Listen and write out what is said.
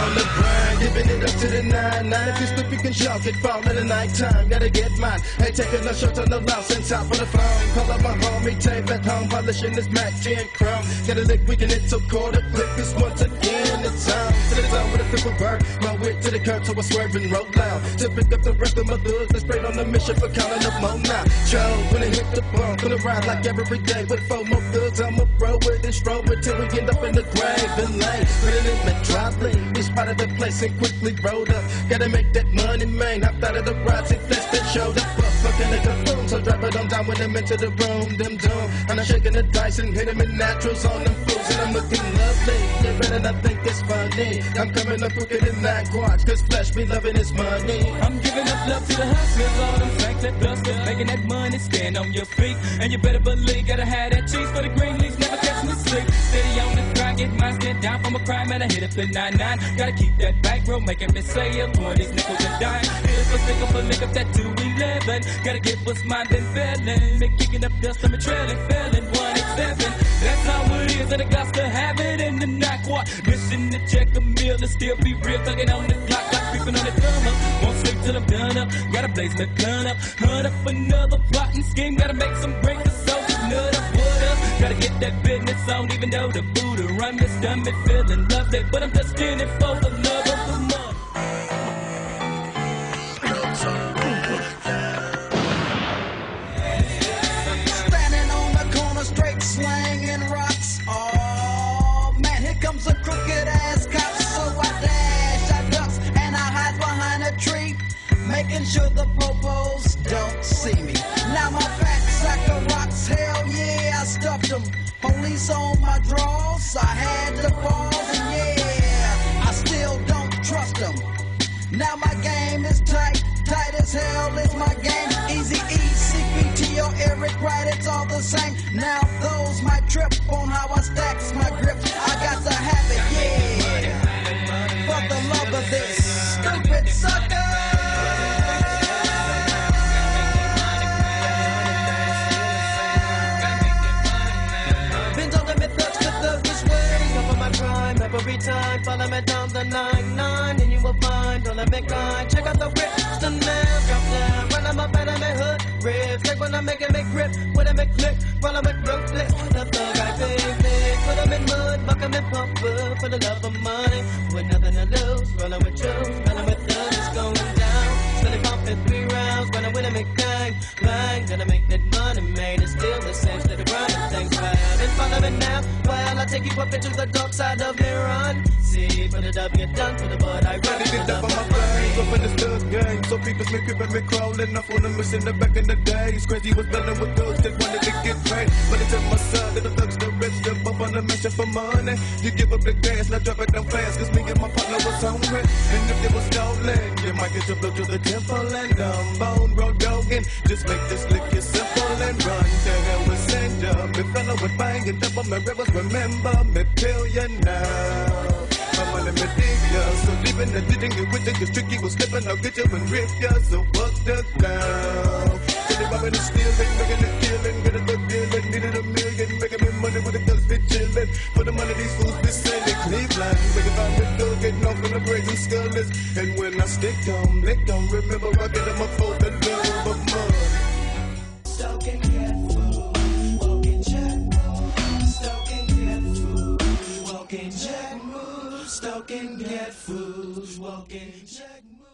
on the grind, giving it up to the 9-9. If you slip, you can shout, get fall in the nighttime. Gotta get mine, ain't taking no short on the louse and top of the phone. Call up my homie, tape at home, polishing this Mac 10 chrome. Got a lick, we can hit so quarter click this once again. It's time to the zone with a flip of bird. My wit to the curb, so I swerve and roll loud. To pick up the rest of my goods, let's straight on the mission for counting up more now. Joe, when it hit the bump, gonna ride like every day with 4 more goods. I'ma roll with it, stroll till we end up in the grave and lay. Put it in the trolley, we spotted the place and quickly rolled up. Gotta make that money, man. Hopped out of the ride, see flesh that showed up. Fucking like a boom, so drop it on down when I'm into the room. Them doom, and I'm shaking the dice and hitting in naturals on them fools, and I'm looking lovely. Yeah, better not think it's funny. I'm coming up quicker than that watch, cause flesh be loving his money. I'm giving up love to the hustlers, all them Franklin busters, making that money, stand on your feet. And you better believe, gotta have that cheese for the green leaves, never catch me sleep. Steady on the grind, get mine, stand down from a crime, and I hit up in 9-9. Gotta keep that bankroll, making me say a point, these nickels and dimes. Here's for stick up a lick up that 211. Gotta get what's mine, then failing. Been kicking up dust, I'm a trailing, failing 187. That's how it is, and I got to have it in the night quad. Mission to check a meal and still be real, thugging on the clock, like creeping on the thumb up. Won't sleep till I'm done up, gotta blaze my gun up. Hunt up another plotting scheme, gotta make some break the soul, nut up, what up? Gotta get that business on, even though the Buddha run me stomach, feeling lovely, but I'm just in it for the love of the money. Standing on the corner, straight slanging rocks. Oh man, here comes a crooked ass cop. So I dash, I ducks, and I hide behind a tree, making sure the popos don't see me. Now my fat sack of rocks, hell yeah, I stuffed them. Police on my draws, I had to pause, and yeah, I still don't trust them. Now my game is tight, tight as hell is my game. Easy E, CPT or Eric Wright, it's all the same. Now those might trip on how I stacks my grip. I got to have it, yeah, for the love of this stupid sucker. Every time, follow me down the 9-9, and you will find all of me kind. Check out the rips, the nails, drop down, run on my bed and me hood, rips. Like when I make it, make grip, when I make click, follow me ruthless. The thug I big, put them in mud, buck them in pumper, for the love of money. With nothing to lose, rolling with you, rolling with thugs, it's going down. Steady pumping 3 rounds, running with a McBang, bang, gonna make that money, made it still the same, steady running things bad. And follow me now, while I take you up into the dark side of me run. See, for the W done, for the bud I run. Ready to get up on my brain, up in the stud game. So people me creeping, me crawling up on the mission back in the days. Crazy was dealing with thugs that wanted to get paid. But it took my son, that the thugs the rich, jump up on the mission for money. You give up the gas, now drop it down fast, cause me and my partner was hungry. And if it was stolen, you might get your blow to the temple and bone road dogging. Just make this lick it simple and run. Tell hell with send up. Me fella with bang and double my rivers, remember me billion now. My money me dig ya, so deep in the didn't get with it, cause tricky was slipping, I'll get you and rip ya, so buck the down. Till they robbing and stealing, making it killing, get a good dealing, needed a million, making me money with the thugs be chilling. For the money these fools be sending, Cleveland, making about me good, getting off in the brazen skullless. And when I stick them, lick them, remember I get them up for the love of money. Stalking cat food, walking jack moves, stalking cat food, walking jack moves, stalking cat food, walking jack moves.